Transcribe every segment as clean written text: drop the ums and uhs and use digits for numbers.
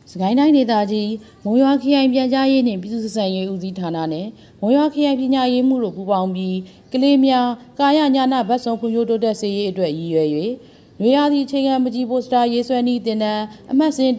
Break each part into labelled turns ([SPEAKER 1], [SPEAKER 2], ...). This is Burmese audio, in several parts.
[SPEAKER 1] စကိုင်းတိုင်းဒေသကြီးမုံရွာခရိုင်ပြန်ကြားရေးနှင့်ပြည်သူ့ဆက်ဆံရေးဦးစီးဌာနနဲ့မုံရွာခရိုင်ပညာရေးမှုတို့ပူးပေါင်းပြီးကလေးများကာယညာနာဘတ်ဆောင်ဖွံ့ဖြိုးတိုးတက်စေရေးအတွက်ရည်ရွယ်၍နွေရာသီချိန်ခံပကြီးပိုစတာရေးဆွဲနည်းတင်တန်းအမှတ်စဉ်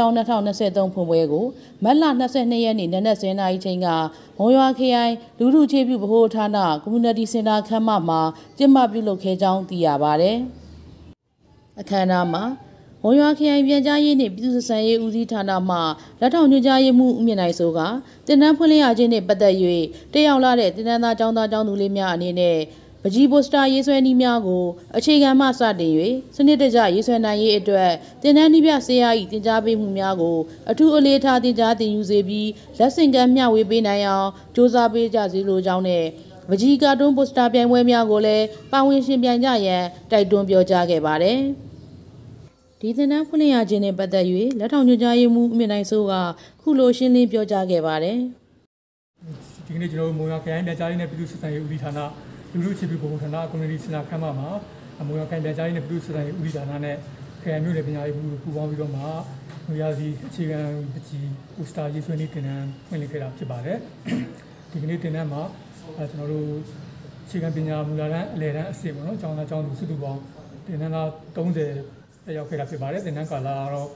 [SPEAKER 1] 1/2023ဖွင့်ပွဲကိုမတ်လ22ရက်နေ့နနက်10:00နာရီချိန်ကမုံရွာခရိုင်လူထုခြေပြုဗဟိုဌာန Community Center ခန်းမမှာကျင်းပပြုလုပ်ခဲ့ကြောင်းသိရပါတယ်။အခမ်းအနားမှာမုံရွာခရိုင်ပြန်ကြားရေးနှင့်ပြည်သူ့ဆက်ဆံရေးဦးစီးဌာနမှလက်ထောက်ညွှန်ကြားရေးမှူးဦးမြင့်နိုင်စိုးကတင်တန်းဖွင့်လှစ်ရခြင်းနှင့်ပတ်သက်၍တက်ရောက်လာတဲ့တင်တန်းသားကျောင်းသားကျောင်းသူလေးများအနေနဲ့ပကြီးပိုစတာရေးဆွဲနည်းများကိုအခြေခံမှစတင်၍စနစ်တကျရေးဆွဲနိုင်ရေးအတွက်တင်တန်းနည်းပြဆရာ၏တင်ကြားပေးမှုများကိုအထူးအလေးထားတင်ကြားတင်ယူစေပြီးလက်ဆင့်ကမ်းမျှဝေပေးနိုင်အောင်စ조사ပေးကြစေလိုကြောင်းနဲ့ပကြီးကာတွန်းပိုစတာပြိုင်ပွဲများကိုလည်းပါဝင်ရှင်ပြိုင်ကြရန်တိုက်တွန်းပြောကြားခဲ့ပါတယ်။ဒီသင်တန်းဖွင့်လှစ်ရခြင်းနဲ့ပတ်သက်၍လက်ထောက်ညွှန်ကြားရေးမှူးဦးမြင့်နိုင်စိုးကခုလိုရှင်းလင်းပြောကြားခဲ့ပါတယ်
[SPEAKER 2] ။ဒီကနေ့ကျွန်တော်တို့မုံရွာခရိုင်ပြန်ကြားရေးနဲ့ပြည်သူ့ဆက်ဆံရေးဦးစီးဌာနလူထုခြေပြုဗဟိုဌာန Community Center ခန်းမမှာမုံရွာခရိုင်ပြန်ကြားရေးနဲ့ပြည်သူ့ဆက်ဆံရေးဦးစီးဌာနနဲ့ခရိုင်မြို့နယ်ပညာရေးမှုပူးပေါင်းပြီးတော့မှနွေရာသီအခြေခံပကြီးပိုစတာရေးဆွဲနည်းတင်တန်းဖွင့်လှစ်ခဲ့တာဖြစ်ပါတယ်။ဒီကနေ့တင်တန်းမှာကျွန်တော်တို့အခြေခံပညာမူလတန်းအလယ်တန်းအဆင့်ပေါ့နော်ကျောင်းသားကျောင်းသူစုစုပေါင်းတင်တန်းသား30တက်ရောက်ခဲ့တာဖြစ်ပါတယ်တင်တန်းကာလကတော့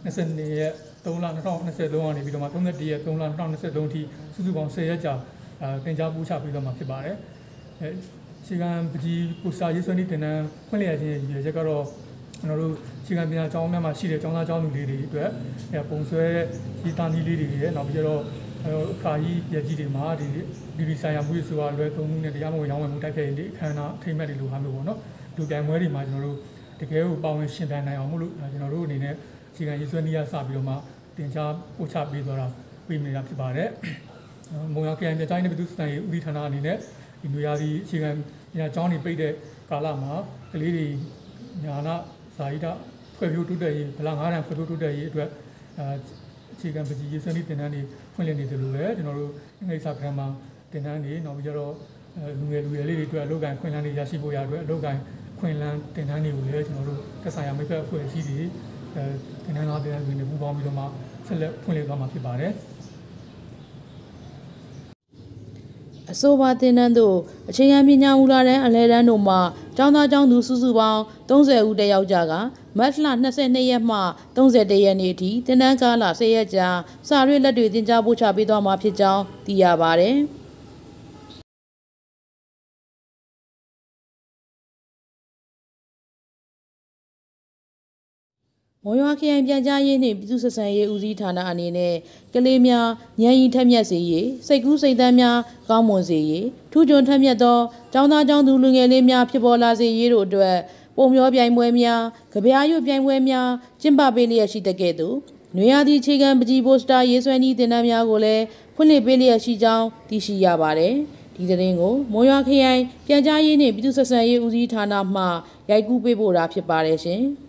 [SPEAKER 2] 22ရက်3လ2023ကနေပြီးတော့မှ31ရက်3လ2023အထိစုစုပေါင်း10ရက်ကြာတင်ကြားပို့ချပြီးတော့မှဖြစ်ပါတယ်အခြေခံပကြီးပိုစတာရေးဆွဲနည်းတင်တန်းဖွင့်လှစ်ရခြင်းရည်ရွယ်ချက်ကတော့ကျွန်တော်တို့အခြေခံပညာကျောင်းများမှာရှိတဲ့ကျောင်းသားကျောင်းသူလေးတွေအတွက်ပုံဆွဲရေးသားနည်းလေးတွေရဲ့နောက်ပြီးတော့အခါကြီးရကြီးတွေမှာဒီဆိုင်ရာမှုရေးဆိုတာလွယ်သုံးမှုနဲ့တရားမဝင်ရောင်းဝယ်မှုတိုက်ဖျက်ရေးအခမ်းအနားအထိမ်းအမှတ်တွေလိုဟာမျိုးပေါ့နော်လူပြိုင်ပွဲတွေမှာကျွန်တော်တို့တကယ်ကိုပါဝင်ရှင်ပြိုင်နိုင်အောင်မို့လို့ကျွန်တော်တို့အနေနဲ့အခြေခံရေးဆွဲနည်းရစပြီးတော့မှတင်ကြားပို့ချပေးသွားတာပေးနေတာဖြစ်ပါတယ်မုံရွာခရိုင်ပြန်ကြားရေးနဲ့ပြည်သူ့ဆက်ဆံရေးဦးစီးဌာနအနေနဲ့ဒီနွေရာသီအခြေခံပညာကျောင်းတွေပိတ်တဲ့ကာလမှာကလေးတွေညာနာဇာတိတဖွဲ့ဖြိုးတိုးတက်ရေးဗလာ9တန်းဖွဲ့ဖြိုးတိုးတက်ရေးအတွက်အခြေခံပကြီးရေးဆွဲနည်းတင်တန်းတွေဖွင့်လှစ်နေတယ်လို့လည်းကျွန်တော်တို့အင်္ဂလိပ်စာဂရမ်မာတင်တန်းတွေနောက်ပြီးတော့လူငယ်လေးတွေအတွက်အလုပ်ကိုင်ခွင့်လန်းတွေရရှိဖို့ရအတွက်အလုပ်ကိုင်ခွင့်လန်းတင်တန်းတွေကိုလည်းကျွန်တော်တို့သက်ဆိုင်ရာမိဖက်အဖွဲ့အစည်းတွေတင်တန်းသားတင်တန်းတွေနဲ့ပူးပေါင်းပြီးတော့မှဆက်လက်ဖွင့်လှစ်သွားမှာဖြစ်ပါတယ်
[SPEAKER 1] အဆိုပါတင်တန်းတို့အခြေခံပညာမူလတန်းအလယ်တန်းတို့မှာကျောင်းသားကျောင်းသူစုစုပေါင်း30ဦးတက်ရောက်ကြကမတ်လ22ရက်မှ31ရက်နေ့အထိတင်တန်းကာလ10ရက်ကြာစာရွက်လက်တွေတင်ကြားပို့ချပေးသွားမှာဖြစ်ကြောင်းသိရပါတယ်။မုံရွာခရိုင်ပြန်ကြားရေးနှင့်ပြည်သူ့ဆက်ဆံရေးဦးစီးဌာနအနေနဲ့ကလေးများဉာဏ်ရည်ထက်မြက်စေရေးစိတ်ကူးစိတ်သန်းများကောင်းမွန်စေရေးထူးချွန်ထက်မြက်သောကျောင်းသားကျောင်းသူလူငယ်လေးများဖြစ်ပေါ်လာစေရေးတို့အတွက်ပုံမျောပြိုင်ပွဲများကြပြားရွတ်ပြိုင်ပွဲများကျင်းပပေးလျက်ရှိတဲ့ကဲ့သို့နွေရာသီအခြေခံပကြီးပိုစတာရေးဆွဲနည်းတင်တန်းများကိုလည်းဖွင့်လှစ်ပေးလျက်ရှိကြောင်းသိရှိရပါတယ်။ဒီသတင်းကိုမုံရွာခရိုင်ပြန်ကြားရေးနှင့်ပြည်သူ့ဆက်ဆံရေးဦးစီးဌာနမှရိုက်ကူးပေးပို့တာဖြစ်ပါတယ်ရှင်။